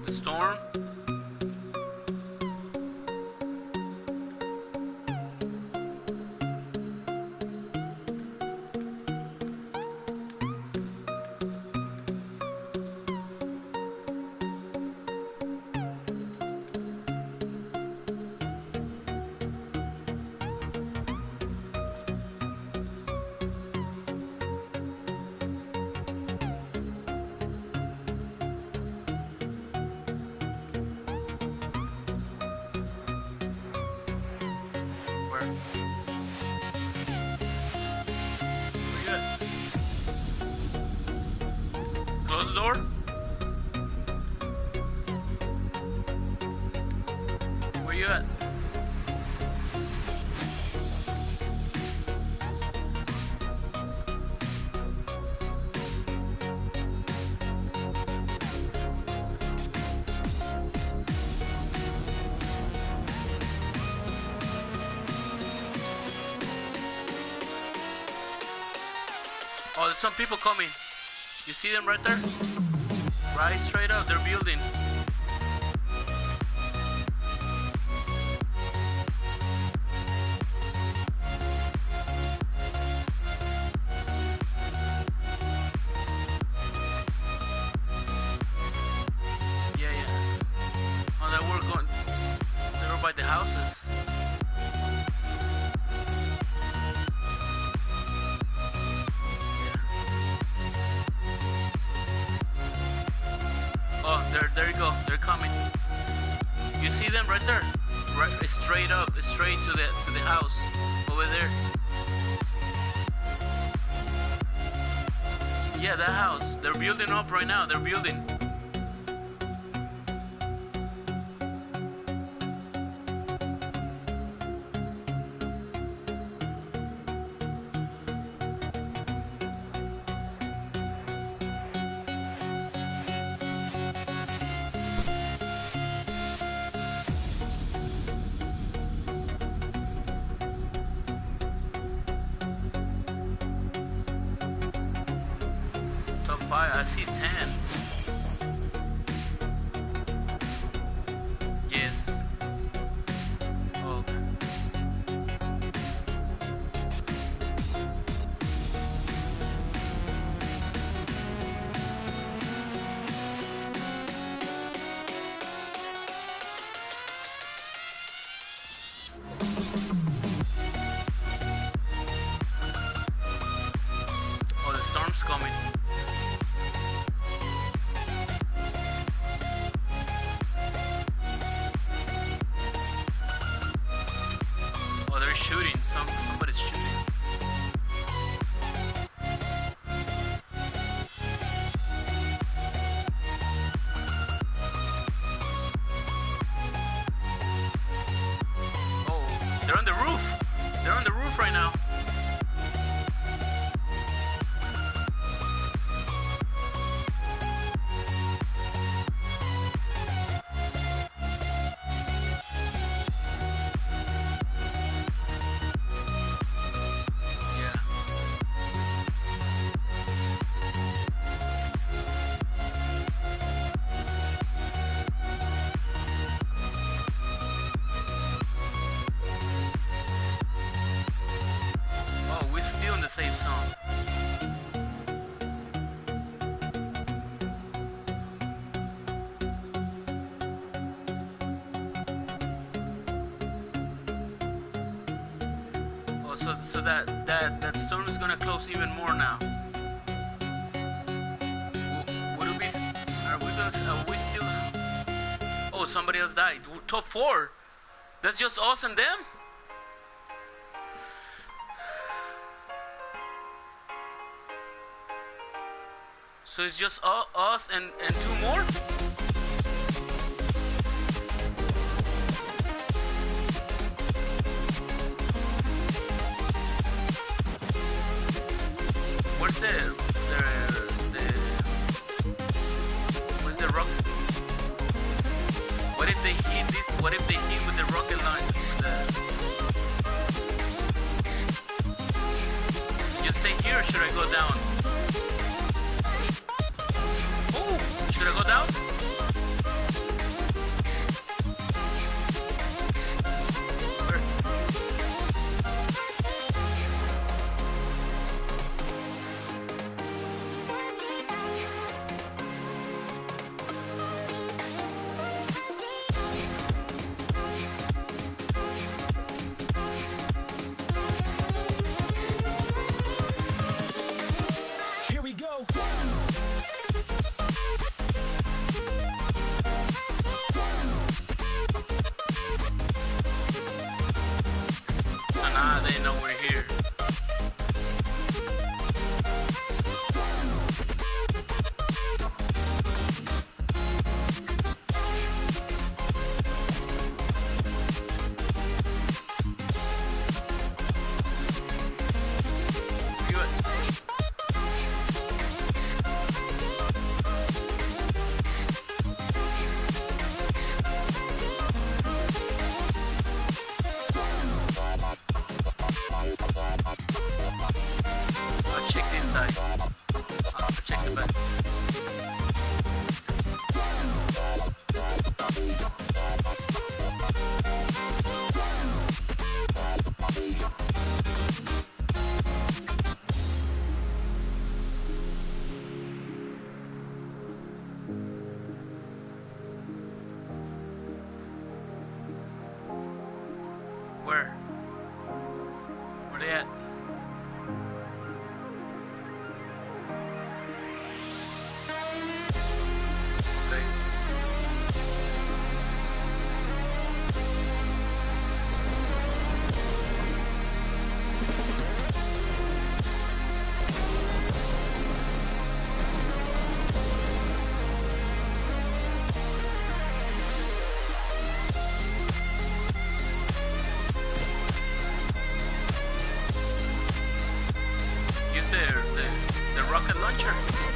The storm. Close the door. Where you at? Oh, there's some people coming. You see them right there? Right straight up, they're building. Yeah, yeah. Oh, they were going. They were by the houses. There you go. They're coming. You see them right there? Right, straight up, straight to the house over there. Yeah, that house. They're building up right now. They're building. Top 5, I see 10. Yes. Okay. Oh, the storm's coming. Shooting, somebody's shooting. Oh, they're on the roof. They're on the roof right now. We're still in the safe zone. Oh, so that storm is gonna close even more now. Would it be? Are we still? Oh, somebody else died. Top 4. That's just us and them. So it's just us and 2 more? Where's where's the rocket? What if they hit this? What if they hit with the rocket launch? So just stay here or should I go down? Should I go down? they know we're here. I'll check this side. I'll check the back. Where? Where they at? Okay. Use the rocket launcher.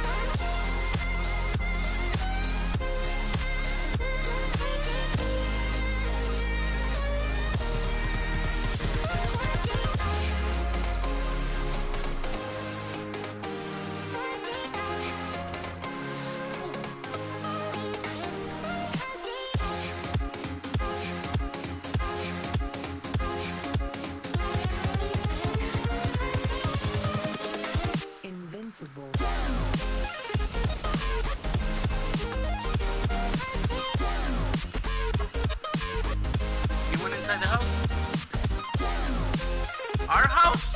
Invincible. You went inside the house? Our house?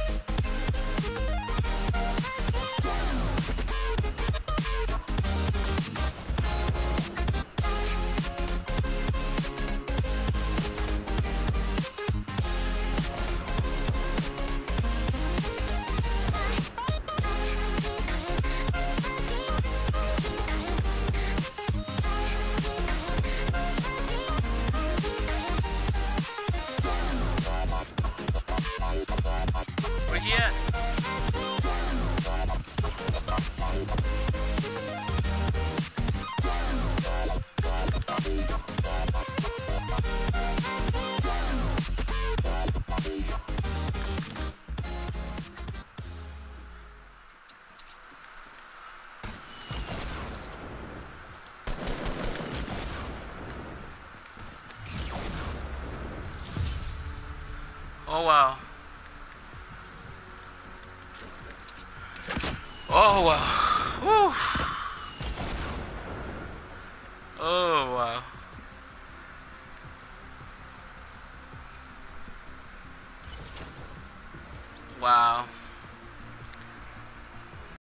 Where he at? Oh wow. Oh wow. Woo. Oh wow. Wow.